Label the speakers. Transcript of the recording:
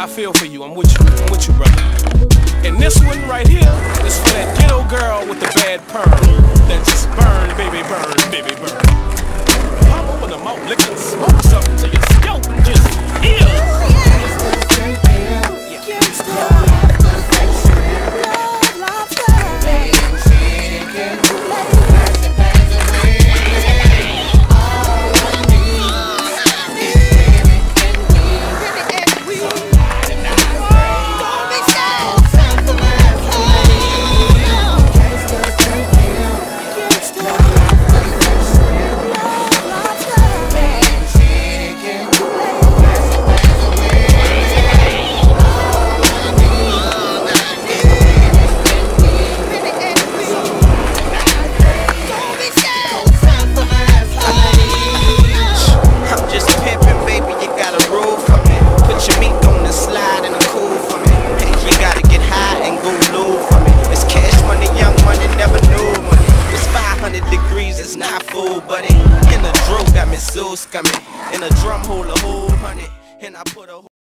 Speaker 1: I feel for you, I'm with you, brother. And this one right here is for that ghetto girl with the bad perm that just burn, baby, burn, baby, burn. Pop open the mouth, lick and smoke something till your scalp just heals.
Speaker 2: It's not full, but it in the drum got me so scummy. In a drum hole a whole 100, and I put a